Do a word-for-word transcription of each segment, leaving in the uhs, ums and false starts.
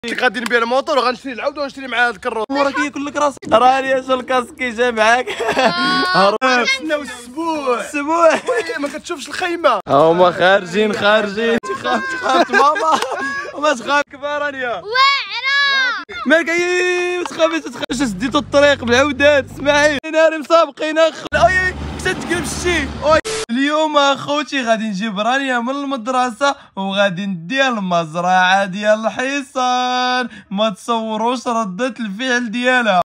غادي نبيع الموطور وغنشري العود ونشري معاه هاد الكروس. موراك ياكل لك راسك. راني اش الكاسكي جا معاك. نستناو السبوع السبوع ما كتشوفش الخيمه. هما خارجين خارجين. تخاف تخاف ماما وما تخاف كبار. رانيا واعره مالك ما تخافيش ما تخافيش. سديتو الطريق بالعودات. اسمعي ناري مسابقين اخ. اي مشات تقلب الشي. اليوم اخوتي غادي نجيب رانيا من المدرسه وغادي نديها المزرعه ديال الحصان. ما تصوروش ردة الفعل ديالها.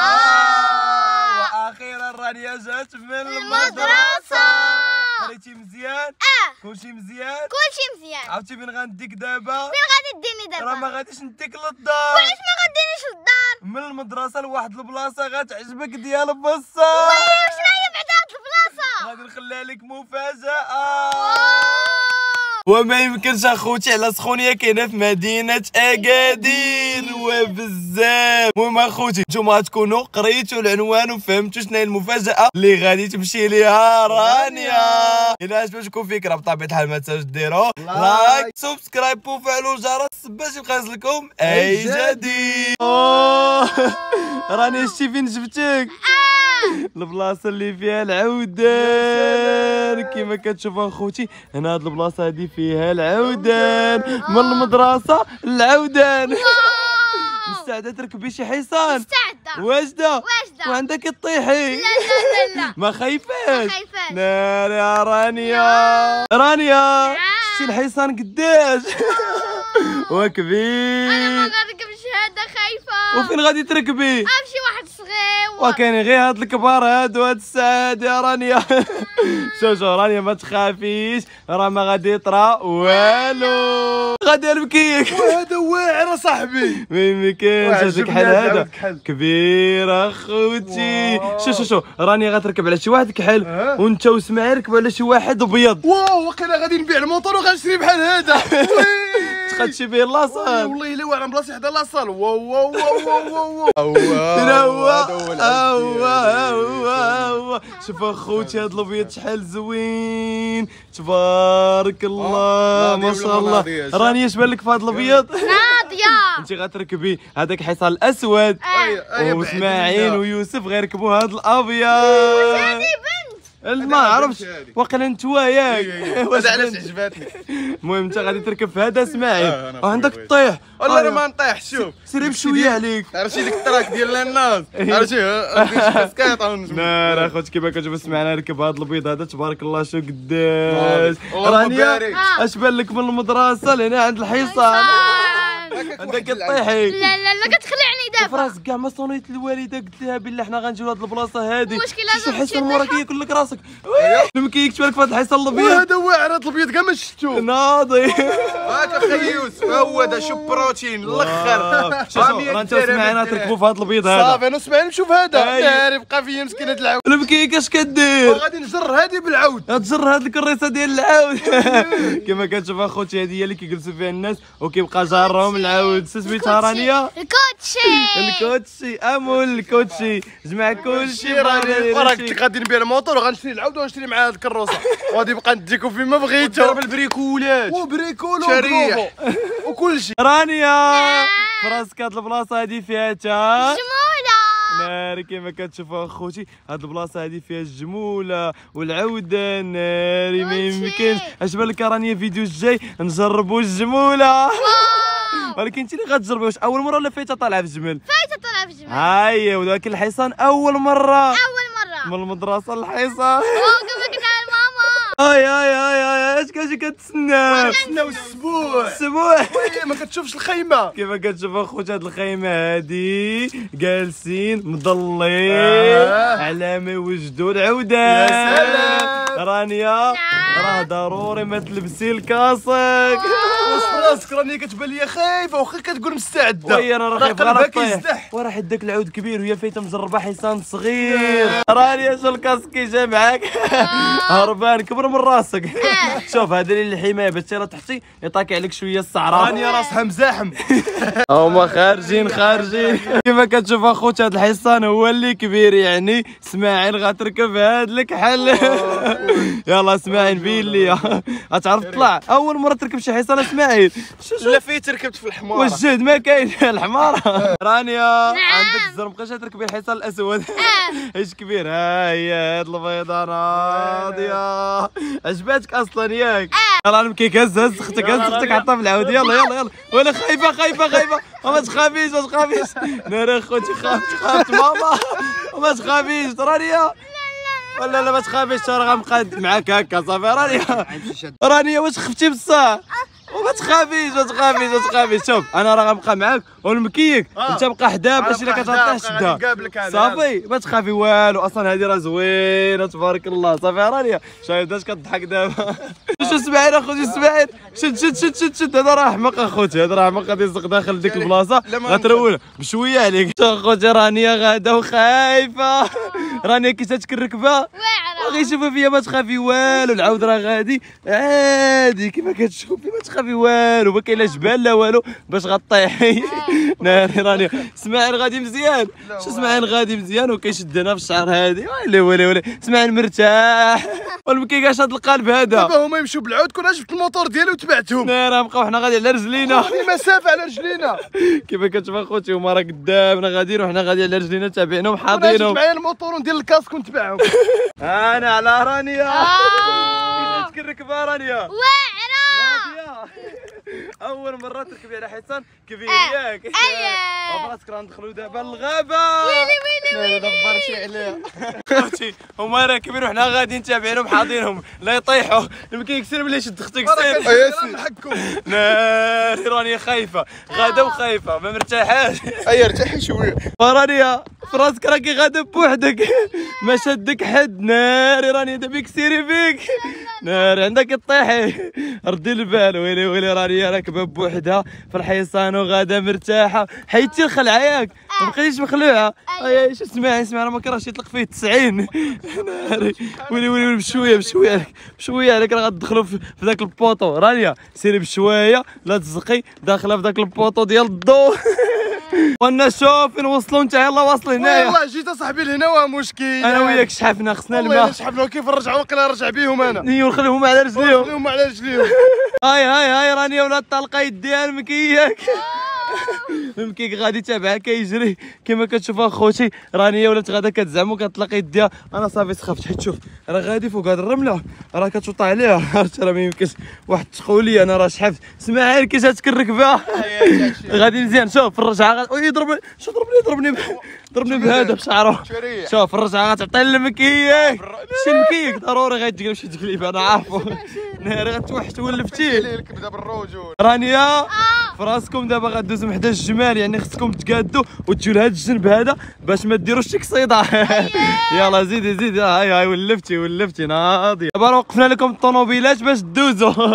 واخيرا رانيا جات من المدرسه. قريتي مزيان؟ اه كلشي مزيان؟ كلشي مزيان. عرفتي فين غنديك دابا؟ فين غادي ديني دابا؟ راه ما غاديش نديك للدار. وعلاش ما غادينيش للدار؟ من المدرسه لواحد البلاصه غتعجبك ديال وي بصح. شنو هي بعدا هاد البلاصه؟ غادي نخليها لك مفاجأة. وما يمكنش اخوتي على سخونيه كاينه في مدينه اكادير وبزاف. المهم اخوتي نتوما غتكونوا قريتوا العنوان وفهمتوا شنو هي المفاجاه اللي غادي تمشي ليها رانيا. الا عجبتكم فكره بطبيعه الحال ما تنساوش ديروا لايك سبسكرايب وفعلوا الجرس باش يبقى يوصلكم اي جديد. رانيا شتي فين جبتك؟ البلاصه اللي فيها العودان كيما كتشوفوا اخوتي. هنا هاد البلاصه هادي فيها العودان من المدرسه للعودان. مستعده تركبي شي حصان؟ مستعده. واجده واجده وعندك لا تطيحي؟ لا لا لا ما خايفاش؟ ما خايفاش. ناري يا رانيا. رانيا شتي الحصان قداش؟ وكبير. انا ما غنركبش هذا خايفه. وفين غادي تركبي؟ امشي واحد صغير. وكاين غير هاد الكبار هادو هاد الساعات يا رانيا. شوف شوف رانيا ما تخافيش راه ما غادي يطرا والو. غادي نبكيك. وهذا واعر صاحبي. ما يمكنش هذاك حال هذا كبير اخوتي. شوف شوف شوف رانيا غتركب على شي واحد كحل وانت وسمعي ركبوا على شي واحد ابيض. واو وقيلا غادي نبيع الموطور وغنشري بحال هذا. تخدشي به لاصال. والله الا واعر بلاصه حدا لاصال. واو واو واو واو واو. هنا هو هو هو هو. شوف اخوتي هاد الابيض شحال زوين تبارك الله ما شاء الله. رانيا اش بان لك في هاد الابيض؟ ناضيه. انت غتركبي هذاك الحصان الاسود واسماعيل ويوسف غيركبوا هاد الابيض. هذه بنت. ما عرفتش واقيلا نتوما ياك. هذا علاش عجباتني. المهم انت غادي تركب في هذا اسماعيل وعندك الطيح. والله انا ما نطيح. شوف سيري بشويه عليك. عرفتي ديك التراك ديال الناس عرفتي كاسكاط. لا اخوتي كيما كتشوف اسمعنا ركب هذا البيض هذا تبارك الله. شو قداش رانيا اش بان لك من المدرسه لهنا عند الحصان عندك الطيحي. لا لا لا كتخلعني دابا. فراسك كاع ما صونيت الوالده قلت لها بالله حنا غنجيو لهاد البلاصه هادي. المشكل شي لازم حصان موراك ياكل لك راسك. ما كيكتب لك في هاد الحصان الابيض. وهذا واعر هاد الابيض كاع ما شفتو. ناضي. هاك اخي يوسف ها هو هذا شوف بروتين الاخر. شوف راه انت وسمعنا تركبوا في هاد البيض هذا. صافي انا سمعني نشوف هذا. ناري بقى فيا مسكينه العود. البكيك اش كدير؟ غادي نجر هادي بالعود. تجر هاد الكريسه ديال العود. كما كتشوف اخوتي هذه هي اللي كيجلسوا فيها الناس وكيبقى جارهم العود. سميتها رانيا الكوتشي. الكوتشي امول الكوتشي جمع كلشي. راك غادي نبيع الموطور وغنشري العود ونشري معاه هاد الكروسه وغادي نبقى نديكو فين ما بغيتو. بالبريكولات وبريكول شريح وكلشي. رانيا فراسك هاد البلاصه هادي فيها تا جمولة. ناري كيما كتشوفوا اخوتي هاد البلاصه هادي فيها الجموله والعوده. ناري ما يمكنش. اش بالك رانيا فيديو الجاي نجربوا الجموله. ولكن انت اللي غتجربي. واش اول مره ولا فايته طالعه في الجمل؟ فايته طالعه في الجمال. هاي ولكن الحصان اول مره. اول مره. من المدرسه للحصان. كيف قلت لماما. اي اي اي اي اش كاجي كتسنى؟ نستناو السبوع. السبوع ما كتشوفش الخيمه. كيما كتشوف اخوتي هاد الخيمه هادي جالسين مضلين على ما يوجدوا العودان. يا سلام. رانيا راه ضروري ما تلبسي الكاسك. واش فراسك راني كتبان ليا خايفه واخا كتقول مستعده. وي انا راه خايف قلبها غير طيح. كيزدح. وراه حداك العود كبير وهي فايته مجربه حصان صغير. رانيا شو الكاسكي جا معاك هربان كبر من راسك. شوف هذا اللي الحمايه باش تيرا تحتي يطاكي عليك شويه الصعره. رانيا راسها مزاحم. هما خارجين خارجين. كيما كتشوف اخوتي هذا الحصان هو اللي كبير يعني اسماعيل غتركب هاد الكحل. يلا اسماعيل بين لي غتعرف تطلع اول مره تركب شي حصان اسماعيل. لا فيت ركبت في الحمار. والجهد ما كاين الحمار. رانيا عندك الزر مابقاش تركبي الحصان الاسود. ايش كبير ها هي هاد البيضه راضيه عجباتك اصلا ياك. يلا نمكيك هز هز اختك هز اختك حطها في العود. يلا يلا يلا ولا خايفه خايفه خايفه ما تخافيش ما تخافيش. ناري اخوتي خافت خافت ماما ما تخافيش رانيا. ولا لا ما تخافيش راه غنبقى معاك هكا صافي. رانيا رانيا واش خفتي بصح وما تخافيش ما تخافيش ما تخافيش. شوف انا راه غنبقى معاك ونمكيك انت بقى حدا باش الا كتطيح شدها صافي ما تخافي والو. اصلا هذه راه زوينه تبارك الله صافي. رانيا شايف بدات كضحك دابا. شو اسماعيل اخوتي اسماعيل شد شد شد شد شد. هذا راه حمق اخوتي هذا راه حمق غادي يزق داخل ديك البلاصه غترول بشويه عليك. شوف اخوتي رانيا غاده وخايفه. رانيا كي جاتك الركبه باغي يشوفوا فيا ما تخافي والو. العود راه غادي عادي كيما كتشوفي ما تخافي والو ما كاين لا جبال لا والو باش غطيحي. ناري رانيا اسماعيل غادي مزيان. شو اسماعيل غادي مزيان وكيشد هنا في الشعر هادي ويلي ويلي ويلي. اسماعيل مرتاح والمكيكاش هاد القلب هذا. دابا هما يمشيو بالعود كنا جبت الموتور ديالي وتبعتهم. ناري نبقاو حنا غادي على رجلينا المسافه على رجلينا. كيما كتشوف اخوتي هما راه قدامنا غاديين وحنا غادي على رجلينا تابعينهم حاضينهم. معايا الموتور وندير الكاسك ونتبعهم. انا على رانيا. كيفاش الركبه رانيا؟ واعره. اول مره تركبي على حصان كبير ياك. اييه براسك راه ندخلوا دابا للغابه. ويلي ويلي ويلي دبرتي عليها. اختي هما راكبين وحنا غاديين تابعينهم حاضينهم لا يطيحوا. يمكن يكسر ولا يشد اختك سير. ناري رانيا خايفه غاده وخايفه ما مرتاحاش. اي ارتاحي شويه. رانيا فراسك راكي غاده بوحدك ما شدك حد. ناري رانيا دابا يكسيري فيك. ناري عندك طيحي ردي البال. ويلي ويلي رانيا راكبه بوحدها في الحصان وغاده مرتاحه. حيدتي الخلعه ياك ما بقيتيش مخلوعه. اي شو اسمعي اسمعي راه ما كرهش يطلق فيه تسعين. ناري ويلي ويلي بشويه بشويه عليك بشويه عليك راه غتدخلوا في ذاك البوطو. رانيا سيري بشويه لا تزقي داخله في ذاك البوطو ديال الضو. وانا شوف فين وصلوا انت يلا واصل هنايا. والله جيت اصاحبي لهنا واه مشكل. انا وياك شحفنا خصنا الماء. والله شحفنا كيف نرجعوا وقيلا نرجع بيهم انا. ايوا نخليهم على رجليهم نخليهم على رجليهم. هاي هاي هاي رانيا ولات طلقه يديها المكياك. المكيك غادي تابعها كيجري كيما كتشوف اخوتي. رانيا ولات غادا كتزعم وكتطلق يديها. انا صافي سخفت حيت شوف راه غادي فوق هاد الرمله راه كتوطى عليها. عرفت راه ما يمكنش واحد تقولي انا راه شحفت. اسماعيل كي جاتك الركبه غادي مزيان. شوف في الرجعه غادي يضربني شو ضربني ضربني ضربني بهذا بشعره. شوف في الرجعه غتعطي المكياك. شي المكيك ضروري غيتقلب شي تقليب انا عارفو. ناري غتوحش تولفتيه. الكبده بالرجول. رانيا فراسكم دابا غدوزو من حدا الجمال يعني خصكم تقادوا وتجيو لهاد الجنب هذا باش ما ديروش شي قصيده. يلا زيدي زيدي هاي هاي ولفتي ولفتي ناضيه. دابا وقفنا لكم الطوموبيلات باش دوزوا.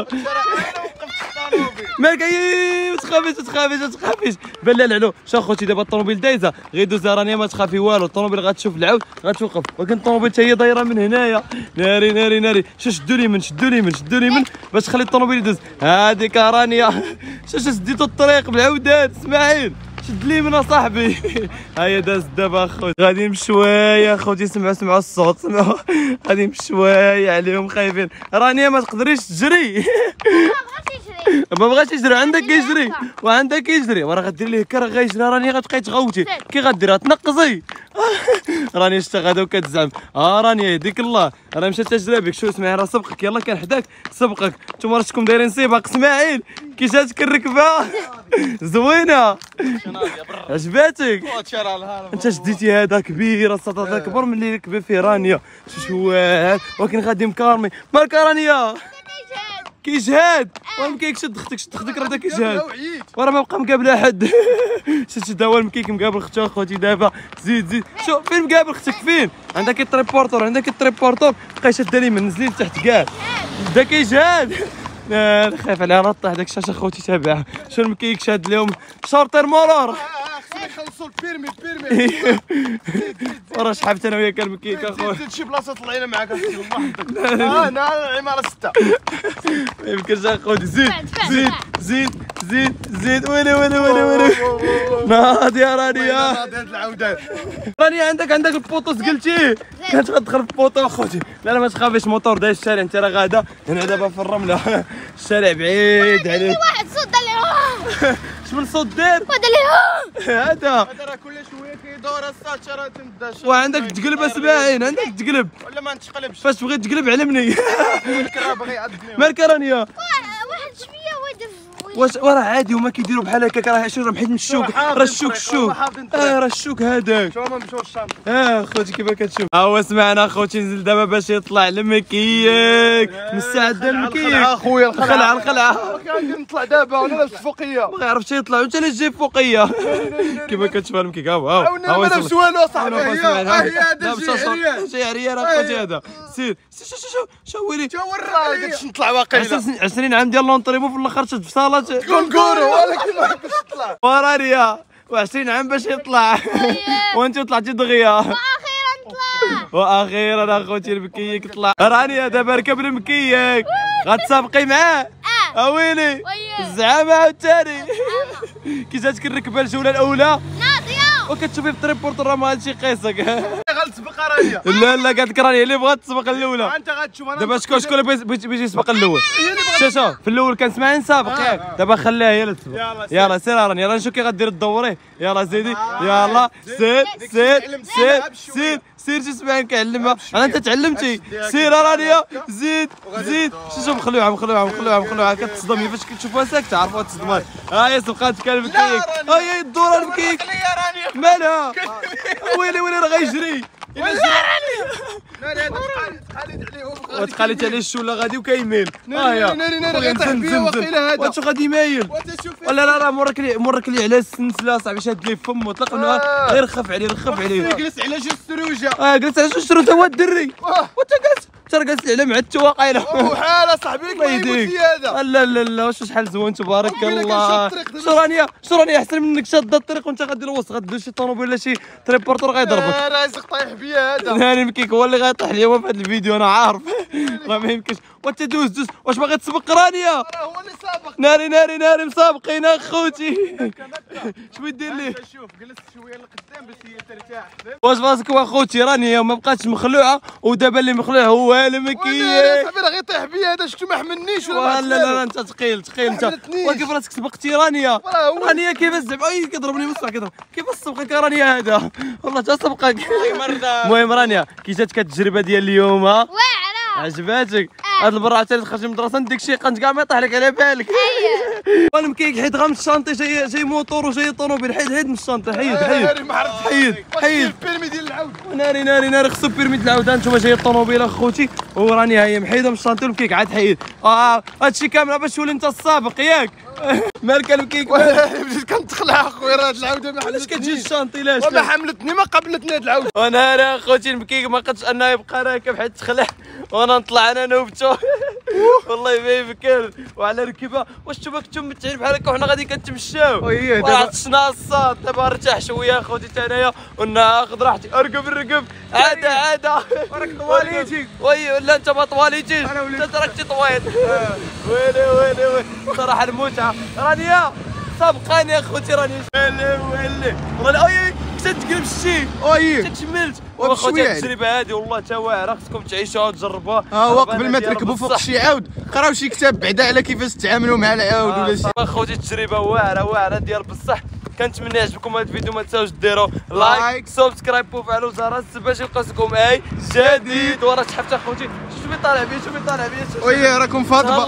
مالك ما تخافيش ما تخافيش ما تخافيش. بان لا العلو شوف خوتي دابا الطوموبيل دايزه غير دوزها. رانيا ما تخافي والو. الطوموبيل غتشوف العود غتوقف ولكن الطوموبيل حتى هي دايره من هنايا. ناري ناري ناري شو شدوا لي من شدوا لي من شدوا لي من باش تخلي الطوموبيل يدوز. هذيك رانيا شو شديتو الطريق بالعودات. اسماعيل شد لي من صاحبي. هيا داز دابا اخوتي غادي بشويه اخوتي. سمعوا سمعوا الصوت سمعوا غادي بشويه عليهم خايفين. رانيا ما تقدريش تجري. ما بغاش يجري عندك يجري وعندك يجري وراه غدير ليه كره غيجري. راني غتبقاي تغوتي كي غديرها تنقصي. راني شتا غادا وكتزعم. اه راني يهديك الله راه مشات تجري بك. شو اسماعيل راه سبقك يلا كان حداك سبقك. نتوما راكم دايرين سباق. اسماعيل كي جاتك الركبه زوينه عجباتك. انت شديتي هذا كبير السطح هذا كبر من اللي ركبه فيه رانيا. شو شوال ولكن غادي مكارمي. مالك رانيا كيجهاد ومكيك شد اختك شد اختك راه كيجهاد وراه ما بقى مقابله حد. شد شد هو المكيك مقابل اختو اخوتي دابا. زيد زيد شوف فين مقابل اختك فين عندك التريبورتور عندك التريبورتور بقى شاد لي من نزلي لتحت كاع بدا كيجهاد. انا خايف عليها راه طيح داك الشاشه اخوتي تابعها. شو المكيك شاد لهم شارطر مرور. خلصوا البيرمي البيرمي. وراه شحبت انا وياك المكيك اخويا. زيد شي بلاصه طلعينا معاك اختي والله. اه انا العماره ستة. ما يمكنش اخوتي. زيد زيد زيد زيد زيد. ويلي ويلي ويلي ويلي ناضي يا رانيا ناضي هاد العودة. رانيا عندك عندك البوطو سقلتيه كانت غتدخل في البوطو اخوتي. لا لا ما تخافيش موطور داير الشارع انت راه غادا هنا دابا في الرمله الشارع بعيد عليك. واحد صوت اللي شمن صوت دير هذا اللي هذا هذا راه كل شوية كيدور الساتشة راه تنبدا. وعندك تقلب اسماعين عندك تقلب ولا ما نتقلبش. فاش بغيت تقلب علمني. راه باغي يعذبني. مالك رانيا واحد شويه ودف واش وراه عادي وما كيديروا بحال هكاك راه شو راه محيد من الشوك راه الشوك الشوك اه راه الشوك هذاك. شو ما مشاو الشامب. اه خوتي كيف كتشوف ها هو سمعنا خوتي نزل دابا باش يطلع المكيك مستعد المكيك اخويا الخلعه الخلعه غادي نطلع دابا وانا لابس فوقيه. ما عرفتش يطلع وانت اللي تجي فوقيه. كيف كتشوف المكيك ها هو ها هو انا ما لابس والو اصاحبي. هي هي هذا شي شي عريان اخوتي هذا سير سير شو شو شو ويلي شو ورا قلت نطلع واقيلا. عشرين عام ديال لونطريمون في الاخر شد في صاله كونكورو ولكن ما كنتش تطلع. ورانيا وعشرين عام باش يطلع وانت طلعتي دغيا. واخيرا طلع واخيرا اخوتي المكيك طلع. رانيا دابا ركب المكيك غتسابقي معاه. اه اويلي وياه. الزعامه عاوتاني. كي جاتك الركبه الجوله الاولى ناضيه وكتشوفي في التريبورت راه ما هادشي قيسك. غنسبق رانيا. لا لا قالت لك راني اللي بغات تسبق الاولى. انت غتشوف انا دابا شكون شكون اللي بيجي بيجي يسبق الاول؟ شوف شوف في الاول كان سمعني سابق ياك دابا خليها هي اللي تسبق. يلا سير راني يلا نشوف كي غدير تدوري. يلا زيدي يلا سير سير سير سير سير شو سمعني كيعلمها انا انت تعلمتي. سير رانيا زيد زيد شوف شوف مخلوعه مخلوعه مخلوعه مخلوعه كتصدم فاش كتشوفوها ساكته عرفوها تصدمات. ها هي سبقات كان المكيك ها هي الدوره المكيك مالها ويلي ويلي راه غيجري وتقاليت عليه الشوله غادي وكيميل. ها هي ناري ناري غيطيح بيا واقيلا هذا. واش غادي مايل ولا لا راه مورك لي مورك لي على السنسله صاحبي شاد ليه فمه طلق منها غير خف عليه رخف عليه. جلس على جوج السروجه. اه جلس على جوج السروجه هو الدري وانت جالس ترى جالس على مع التواقيله. وحال صاحبي ما يموت لي هذا. لا لا لا واش شحال زوين تبارك الله. شو رانيا شو رانيا احسن منك شاده الطريق وانت غادي الوسط غدير شي طوموبيل ولا شي تريبورتور غيضربك. رازق طايح بيا هذا. هاني المكيك هو اللي غيطيح اليوم في هذا الفيديو انا عارف. راه ما يمكنش وانت دوز دوز واش باغي تسبق رانيا؟ راه هو اللي سابق. ناري ناري ناري مسابقين اخوتي. شنو دير ليه؟ شوف جلست شويه لقدام باش هي ترتاح. واش راسك واخوتي راني ما بقاتش مخلوعه ودابا اللي مخلوع هو المكيك. صاحبي راه غيطيح بيا هذا شفتو ما حملنيش لا ولا لا لا انت ثقيل ثقيل انت وكيف راسك سبقتي رانيا. رانيا كيفاش زعما اي كيضربني مصح كيضرب كيفاش سبقك رانيا هذا والله تا سبقك. المهم رانيا كي جاتك التجربه ديال اليوم واعره عجباتك هاد المره عاوتاني تخرج من المدرسه نديك شي قنت كاع ما يطيح لك على بالك. المكيك حيد غا من الشانطي جاي جاي موطور وجاي طوموبيل حيد حيد من الشانطي حيد حيد حيد حيد البيرمي ديال العود. ناري ناري ناري خصو بيرمي ديال العود. انتما جاي الطوموبيل اخوتي وراني هي محيده من الشانطي والمكيك عاد حيد. اه هادشي كامل باش تولي انت السابق ياك. مالك المكيك بديت كنتخلع اخويا راه هاد العوده ما علاش كتجي الشانطي لاش وما حملتني ما قبلتني هاد العوده. وانا راه اخوتي المكيك ما قدش انه يبقى راكب حيت تخلع وانا نطلع انا نوبته. والله ما يمكن وعلى ركبه واش نتوما كنتو متعين بحال هكا وحنا غادي كنتمشاو وعطشنا الصاد. دابا ارتاح شويه اخوتي حتى انايا وناخذ راحتي اركب الركب عاده عاده. راك طواليتي وي لا انت ما طواليتيش انت راكتي طويل. ويلي ويلي ويلي صراحه المتعه رانيا سابقاني اخوتي راني ويلي ويلي والله اي كنت تقلب الشي اي تكملت واخوتي التجربه هذه والله تا واعره خصكم تعيشوها وتجربوها. ها هو قبل ما تركبوا فوق شي عاود قراو شي كتاب بعدا على كيفاش تتعاملوا مع العاود ولا شي. اخوتي التجربه واعره واعره ديال بصح. كنتمنى يعجبكم هذا الفيديو ما تنساوش ديروا لايك سبسكرايب وفعلوا زر باش يلقاكم اي جديد. وراه شحال اخوتي شوفي طالع بيا شوفي طالع بيا وي راكم فاطمه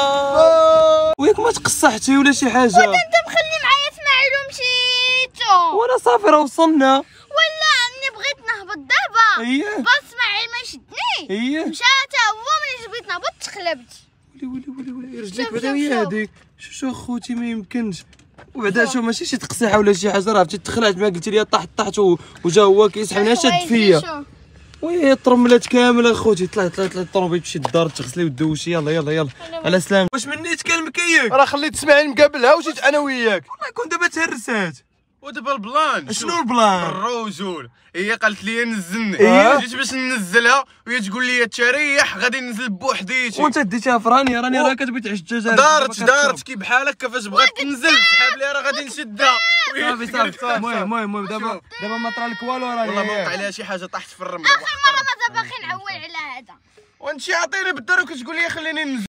الله وياك ما تقصحتي ولا شي حاجه. انت مخلي معايا اسماعيل ومشيتو وانا صافي راه وصلنا ولا اني بغيت نهبط دابا اييه بس اسماعيل ما شدني اييه مشى حتى هو ملي بغيت نهبط تقلبت. ولي ولي ولي ولي رجليك بعدا هي هذيك شو شو اخوتي ما يمكنش. وبعدا شو ماشي شي تقصيحه ولا شي حاجه راه عرفتي تخلعت ما قلتي لي طحت طحت وجا هو كيسحبني شاد فيا. وي طرملات كامل اخوتي طلعت طلعت الطوموبيل تمشي للدار تغسلي وتدوشي يلا يلا يلا على سلام. واش منيت كان المكيك راه خليت اسماعيل مقابلها وجيت انا وياك. والله كون دابا تهرسات ودابا البلان شنو البلان؟ الرجول هي قالت لي نزلني إيه؟ جيت باش ننزلها وهي تقول لي تريح غادي ننزل بوحديتي وانت ديتيها في راني راني راه كتبغي تعيش الدجاجه دارت دارت كي بحال هكا فاش بغات تنزل سحاب لي راه غادي نشدها صافي صافي المهم المهم المهم دابا دابا ما طرا لك والو راني والله ما وقع عليها شي حاجه طاحت في الرمل اخر مره مازال باقي نعول على هذا وانت عاطيني بالدار وكتقول لي خليني ننزل